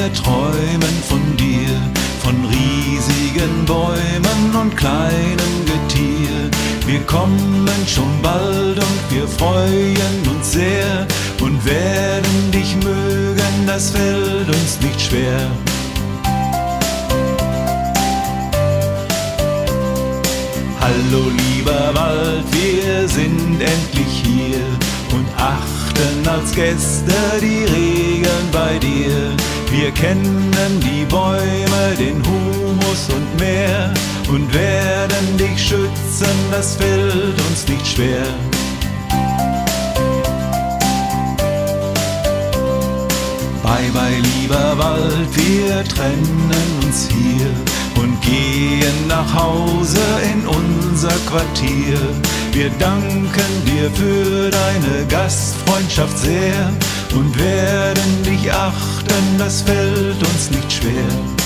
wir träumen von dir, von riesigen Bäumen und kleinem Getier. Wir kommen schon bald und wir freuen uns sehr und werden dich mögen, das fällt uns nicht schwer. Hallo lieber Wald, wir sind endlich hier und achten als Gäste die Regeln bei dir. Wir kennen die Bäume, den Humus und mehr und werden dich schützen, das fällt uns nicht schwer. Bye bye lieber Wald, wir trennen uns hier und gehen nach Hause in unser Quartier. Wir danken dir für deine Gastfreundschaft sehr und werden dich achten, das fällt uns nicht schwer.